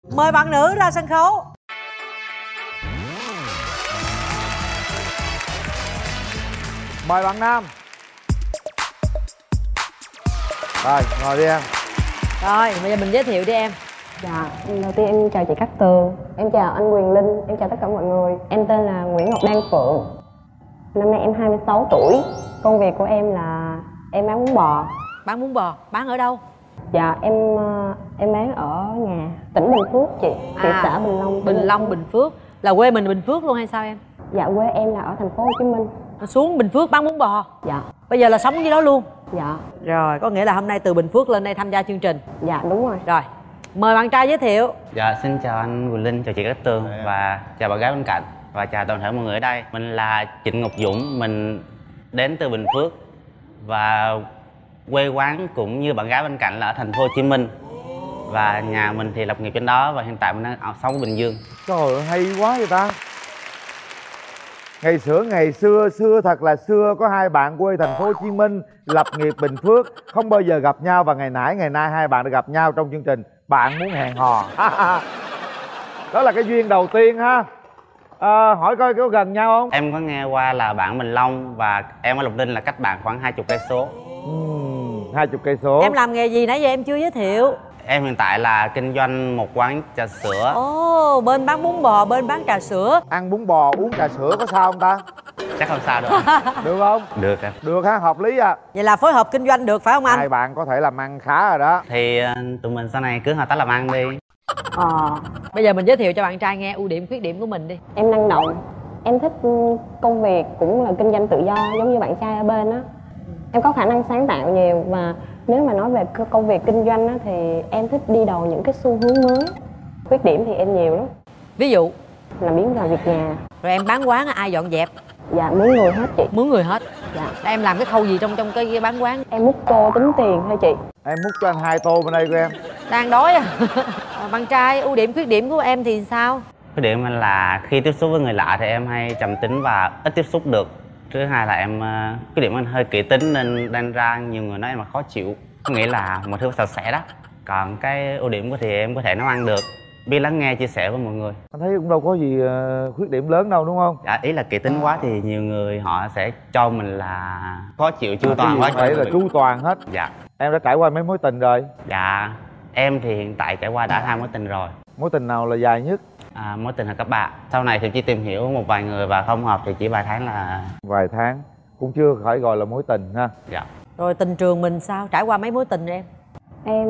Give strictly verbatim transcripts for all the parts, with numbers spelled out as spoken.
Mời bạn nữ ra sân khấu. Mời bạn nam. Rồi, ngồi đi em. Rồi, bây giờ mình giới thiệu đi em. Dạ, đầu tiên em chào chị Cát Tường. Em chào anh Quyền Linh. Em chào tất cả mọi người. Em tên là Nguyễn Ngọc Đan Phượng. Năm nay em hai mươi sáu tuổi. Công việc của em là em bán bún bò. Bán bún bò, bán ở đâu? Dạ, em em bán ở nhà tỉnh Bình Phước chị. Thị À, xã Bình Long. Bình Long, Bình Phước. Là quê mình Bình Phước luôn hay sao em? Dạ, quê em là ở thành phố Hồ Chí Minh. Xuống Bình Phước bán bún bò. Dạ. Bây giờ là sống dưới đó luôn. Dạ. Rồi, có nghĩa là hôm nay từ Bình Phước lên đây tham gia chương trình. Dạ, đúng rồi. Rồi, mời bạn trai giới thiệu. Dạ, xin chào anh Quỳnh Linh, chào chị Cát Tường và chào bạn gái bên cạnh và chào toàn thể mọi người ở đây. Mình là Trịnh Ngọc Dũng, mình đến từ Bình Phước và quê quán cũng như bạn gái bên cạnh là ở thành phố Hồ Chí Minh. Và nhà mình thì lập nghiệp trên đó và hiện tại mình đang ở sống ở Bình Dương. Trời ơi, hay quá vậy ta. Ngày xưa ngày xưa xưa thật là xưa có hai bạn quê thành phố Hồ Chí Minh lập nghiệp Bình Phước, không bao giờ gặp nhau và ngày nãy ngày nay hai bạn đã gặp nhau trong chương trình Bạn Muốn Hẹn Hò. Đó là cái duyên đầu tiên ha. À, hỏi coi có gần nhau không? Em có nghe qua là bạn Bình Long và em ở Lộc Ninh là cách bạn khoảng hai chục cây số. Hai chục cây số. Em làm nghề gì nãy giờ em chưa giới thiệu? Em hiện tại là kinh doanh một quán trà sữa. Ồ, oh, bên bán bún bò, bên bán trà sữa. Ăn bún bò, uống trà sữa có sao không ta? Chắc không sao đâu. Được không? Được em. Được ha, hợp lý à. Vậy là phối hợp kinh doanh được phải không anh? Hai bạn có thể làm ăn khá rồi đó. Thì uh, tụi mình sau này cứ hợp tác làm ăn đi. Ờ. Bây giờ mình giới thiệu cho bạn trai nghe ưu điểm khuyết điểm của mình đi. Em năng động. Em thích công việc cũng là kinh doanh tự do giống như bạn trai ở bên á. Em có khả năng sáng tạo nhiều và nếu mà nói về công việc kinh doanh á, thì em thích đi đầu những cái xu hướng mới. Khuyết điểm thì em nhiều lắm. Ví dụ? Làm biếng làm việc nhà. Rồi em bán quán ai dọn dẹp? Dạ, mướn người hết chị. Mướn người hết? Dạ. Em làm cái khâu gì trong trong cái bán quán? Em múc tô tính tiền thôi chị. Em múc cho anh hai tô bên đây của em. Đang đói à. Bạn trai, ưu điểm khuyết điểm của em thì sao? Khuyết điểm là khi tiếp xúc với người lạ thì em hay trầm tính và ít tiếp xúc được. Thứ hai là em khuyết điểm anh hơi kỹ tính nên đang ra nhiều người nói em là khó chịu. Có nghĩa là một thứ sạch sẽ đó. Còn cái ưu điểm của thì em có thể nấu ăn được, biết lắng nghe chia sẻ với mọi người. Anh thấy cũng đâu có gì uh, khuyết điểm lớn đâu đúng không? Dạ, ý là kỹ tính quá thì nhiều người họ sẽ cho mình là khó chịu chu À, toàn quá. phải là chu toàn hết. Dạ. Em đã trải qua mấy mối tình rồi? Dạ, em thì hiện tại trải qua đã hai mối tình rồi. Mối tình nào là dài nhất? À, mối tình là cấp ba. Sau này thì chỉ tìm hiểu một vài người và không hợp thì chỉ vài tháng là... Vài tháng, cũng chưa phải gọi là mối tình ha. Dạ. Rồi tình trường mình sao? Trải qua mấy mối tình rồi em? Em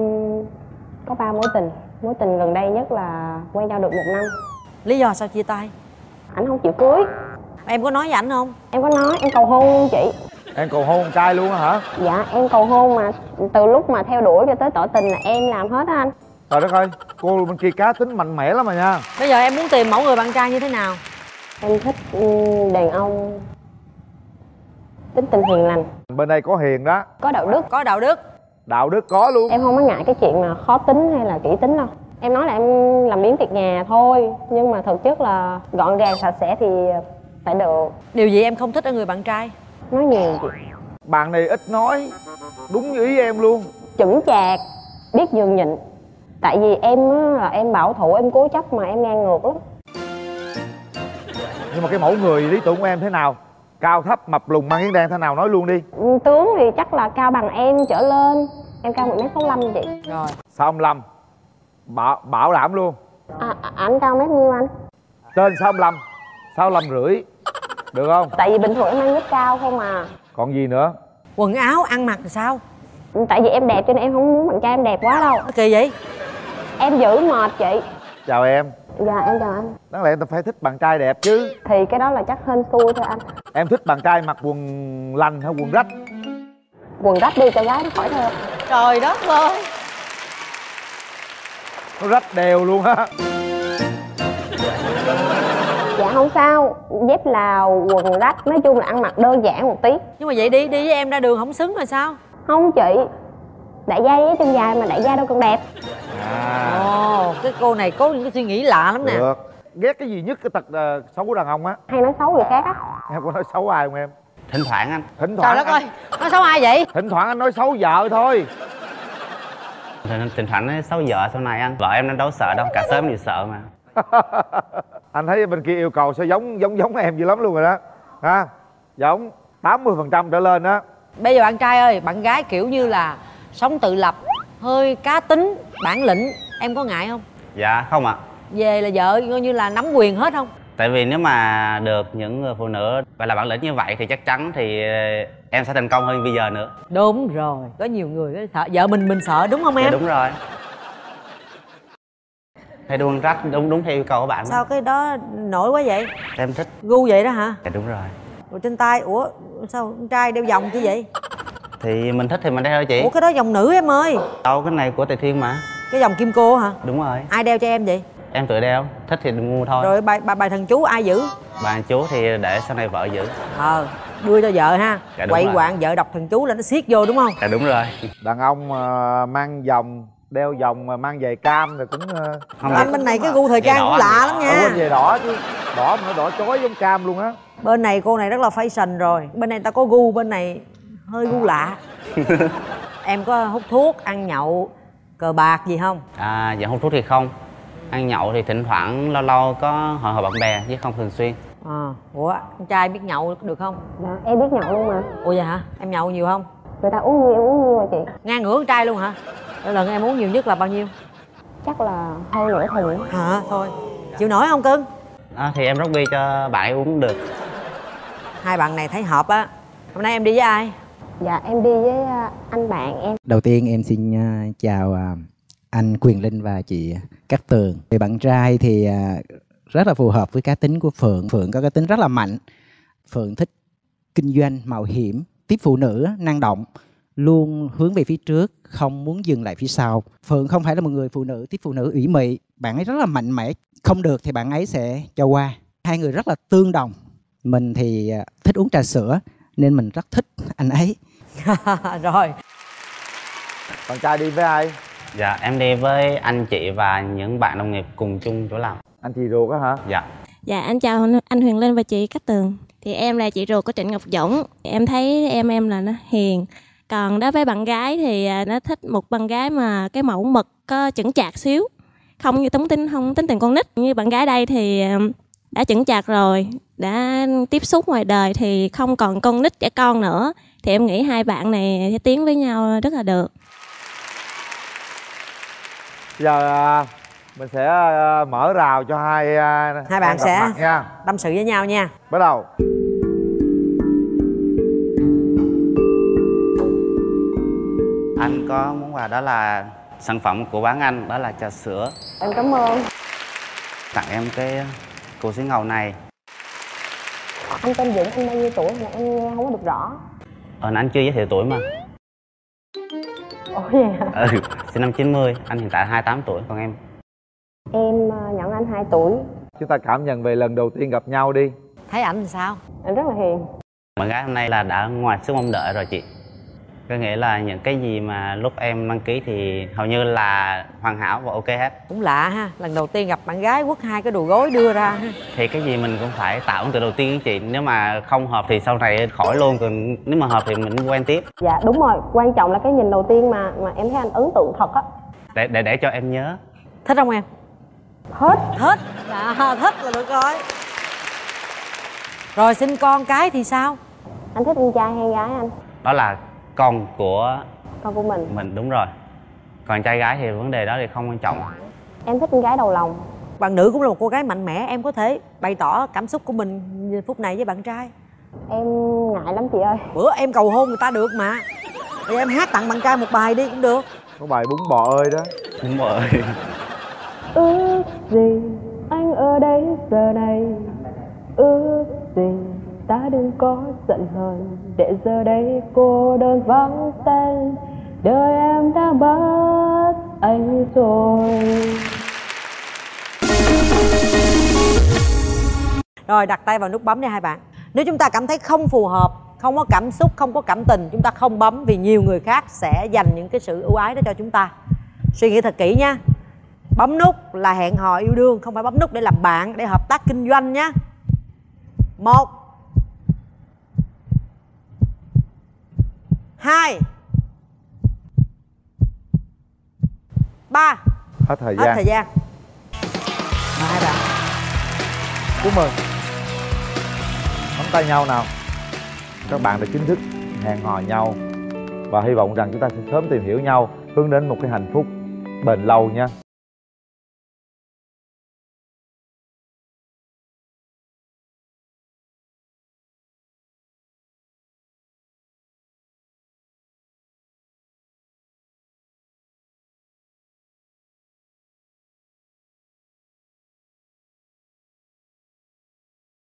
có ba mối tình. Mối tình gần đây nhất là quen nhau được một năm. Lý do sao chia tay? Ảnh không chịu cưới. Em có nói với ảnh không? Em có nói, em cầu hôn luôn chị. Em cầu hôn con trai luôn hả? Dạ, em cầu hôn mà từ lúc mà theo đuổi cho tới tỏ tình là em làm hết á anh. Trời đất ơi, cô bên kia cá tính mạnh mẽ lắm mà nha. Bây giờ em muốn tìm mẫu người bạn trai như thế nào? Em thích đàn ông tính tình hiền lành. Bên đây có hiền đó. Có đạo đức. Có đạo đức. Đạo đức có luôn. Em không có ngại cái chuyện mà khó tính hay là kỹ tính đâu. Em nói là em làm biếng việc nhà thôi, nhưng mà thực chất là gọn gàng sạch sẽ thì phải được. Điều gì em không thích ở người bạn trai? Nói nhiều chị. Bạn này ít nói, đúng như ý em luôn. Chững chạc, biết nhường nhịn. Tại vì em á, là em bảo thủ, em cố chấp mà em ngang ngược lắm. Nhưng mà cái mẫu người lý tưởng của em thế nào? Cao thấp, mập lùn, mang yến đen thế nào nói luôn đi. Tướng thì chắc là cao bằng em trở lên. Em cao một mét sáu lăm chị. Rồi. sáu lăm. Bảo, bảo đảm luôn. À, anh cao mét nhiêu anh? Trên sáu lăm. sáu lăm rưỡi. Được không? Tại vì bình thường em ăn rất cao không à. Còn gì nữa? Quần áo, ăn mặc thì sao? Tại vì em đẹp cho nên em không muốn bạn trai em đẹp quá đâu. Kỳ vậy? Em giữ mệt chị. Chào em. Dạ em chào anh. Đáng lẽ em phải thích bạn trai đẹp chứ. Thì cái đó là chắc hên xui thôi anh. Em thích bạn trai mặc quần lành hay quần rách? Quần rách đi cho gái nó khỏi thơ. Trời đất ơi. Nó rách đều luôn á. Dạ không sao. Dép Lào, quần rách, nói chung là ăn mặc đơn giản một tí. Nhưng mà vậy đi, đi với em ra đường không xứng rồi sao? Không chị. Đại gia với chân dài mà đại gia đâu cần đẹp. À. Ồ, cái cô này có những cái suy nghĩ lạ lắm nè. Được. Ghét cái gì nhất cái tật uh, xấu của đàn ông á? Hay nói xấu người khác á. Em có nói xấu ai không em? Thỉnh thoảng anh. Thỉnh thoảng. Trời đất anh... ơi, nói xấu ai vậy? Thỉnh thoảng anh nói xấu vợ thôi. Thỉnh thoảng nói xấu vợ sau này anh. Vợ em nó đâu sợ đâu, cả sớm đều sợ mà. Anh thấy bên kia yêu cầu sao giống giống giống em dữ lắm luôn rồi đó. Ha, giống tám mươi phần trăm trở lên đó. Bây giờ bạn trai ơi, bạn gái kiểu như là sống tự lập, hơi cá tính, bản lĩnh, em có ngại không? Dạ không ạ. Về là vợ coi như là nắm quyền hết không? Tại vì nếu mà được những người phụ nữ gọi là bản lĩnh như vậy thì chắc chắn thì em sẽ thành công hơn bây giờ nữa. Đúng rồi, có nhiều người sợ vợ mình mình sợ đúng không em? Dạ đúng rồi. Hay đuông rách đúng đúng theo yêu cầu của bạn. Sao cái đó nổi quá vậy? Em thích. Gu vậy đó hả? Dạ đúng rồi. Rồi trên tay, ủa sao con trai đeo vòng chứ vậy? Thì mình thích thì mình đeo thôi chị. Ủa cái đó vòng nữ em ơi. Đâu cái này của Tề Thiên mà. Cái vòng kim cô hả? Đúng rồi. Ai đeo cho em vậy? Em tự đeo, thích thì mua thôi. Rồi bài bài, bài thần chú ai giữ? Bà chú thì để sau này vợ giữ. Ờ, đưa cho vợ ha. Dạ, đúng quậy rồi. quạng vợ đọc thần chú là nó siết vô đúng không? Dạ đúng rồi. Đàn ông uh, mang vòng, đeo vòng mà mang giày cam rồi cũng uh... Không, Anh bên này cái gu thời Giày trang đỏ cũng anh, lạ giày lắm đỏ. Ở nha. bên giày đỏ chứ. Đỏ mà nó đỏ chói giống cam luôn á. Bên này cô này rất là fashion rồi. Bên này ta có gu, bên này hơi gu lạ. Em có hút thuốc, ăn nhậu, cờ bạc gì không? À dạ hút thuốc thì không. Ăn nhậu thì thỉnh thoảng lâu lâu có hội họp bạn bè chứ không thường xuyên. À, ủa con trai biết nhậu được không? Dạ, em biết nhậu luôn mà. Ủa vậy hả? Em nhậu nhiều không? Người ta uống nhiều em uống nhiều rồi chị. Ngang ngửa con trai luôn hả? Lần em uống nhiều nhất là bao nhiêu? Chắc là hơn nửa thùng. Hả? Thôi chịu nổi không cưng? À, thì em rót bia cho bạn ấy uống được. Hai bạn này thấy hợp á. Hôm nay em đi với ai? Dạ em đi với à, anh bạn em. Đầu tiên em xin à, chào à, anh Quyền Linh và chị Cát Tường. Về bạn trai thì à, rất là phù hợp với cá tính của Phượng. Phượng có cá tính rất là mạnh. Phượng thích kinh doanh, mạo hiểm, tiếp phụ nữ, năng động, luôn hướng về phía trước, không muốn dừng lại phía sau. Phượng không phải là một người phụ nữ tiếp phụ nữ ủy mị. Bạn ấy rất là mạnh mẽ. Không được thì bạn ấy sẽ cho qua. Hai người rất là tương đồng. Mình thì à, thích uống trà sữa nên mình rất thích anh ấy. Rồi. Bạn trai đi với ai? Dạ em đi với anh chị và những bạn đồng nghiệp cùng chung chỗ làm. Anh chị ruột á hả? Dạ. Dạ em chào anh Huyền Linh và chị Cát Tường. Thì em là chị ruột của Trịnh Ngọc Dũng. Em thấy em em là nó hiền. Còn đối với bạn gái thì nó thích một bạn gái mà cái mẫu mực có chững chạc xíu. Không như tống tính, không tính tình con nít. Như bạn gái đây thì đã chững chạc rồi, đã tiếp xúc ngoài đời thì không còn con nít trẻ con nữa. Thì em nghĩ hai bạn này sẽ tiến với nhau rất là được. Giờ mình sẽ mở rào cho hai Hai bạn gặp sẽ mặt nha. tâm sự với nhau nha. Bắt đầu. Anh có món quà đó là sản phẩm của bán anh, đó là trà sữa. Em cảm ơn. Tặng em cái củ xí ngầu này. Anh tên Dũng, anh bao nhiêu tuổi mà em nghe không có được rõ. Ờ anh chưa giới thiệu tuổi mà. Ủa vậy hả? Ừ, sinh năm chín mươi, anh hiện tại hai mươi tám tuổi, còn em? Em nhận anh hai tuổi. Chúng ta cảm nhận về lần đầu tiên gặp nhau đi. Thấy ảnh thì sao? Anh rất là hiền. Bạn gái hôm nay là đã ngoài sức mong đợi rồi chị. Có nghĩa là những cái gì mà lúc em đăng ký thì hầu như là hoàn hảo và ok hết. Cũng lạ ha, lần đầu tiên gặp bạn gái quất hai cái đùi gối đưa ra ha. Thì cái gì mình cũng phải tạo ấn tượng đầu tiên chị. Nếu mà không hợp thì sau này khỏi luôn, còn nếu mà hợp thì mình quen tiếp. Dạ đúng rồi, quan trọng là cái nhìn đầu tiên mà mà em thấy anh ấn tượng thật á. Để để để cho em nhớ. Thích không em? Hết. Thích. À, thích là được rồi. Rồi sinh con cái thì sao? Anh thích con trai hay gái anh? Đó là con của Con của mình. mình, đúng rồi. Còn trai gái thì vấn đề đó thì không quan trọng. Em thích con gái đầu lòng. Bạn nữ cũng là một cô gái mạnh mẽ, em có thể bày tỏ cảm xúc của mình phút này với bạn trai. Em ngại lắm chị ơi. Bữa em cầu hôn người ta được mà. Thì em hát tặng bạn trai một bài đi cũng được. Có bài bún bò ơi đó. Đúng rồi. Ước gì anh ở đây giờ này, ước gì ta đừng có giận hờn, để giờ đây cô đơn vắng tên, đời em đã mất anh rồi. Rồi đặt tay vào nút bấm đi hai bạn. Nếu chúng ta cảm thấy không phù hợp, không có cảm xúc, không có cảm tình, chúng ta không bấm, vì nhiều người khác sẽ dành những cái sự ưu ái đó cho chúng ta. Suy nghĩ thật kỹ nha. Bấm nút là hẹn hò yêu đương, không phải bấm nút để làm bạn, để hợp tác kinh doanh nhé. Một, hai, ba. Hết thời Hết gian. thời gian. Mời hai bạn. Chúc mừng. Nắm tay nhau nào. Các bạn đã chính thức hẹn hò nhau và hy vọng rằng chúng ta sẽ sớm tìm hiểu nhau, hướng đến một cái hạnh phúc bền lâu nha.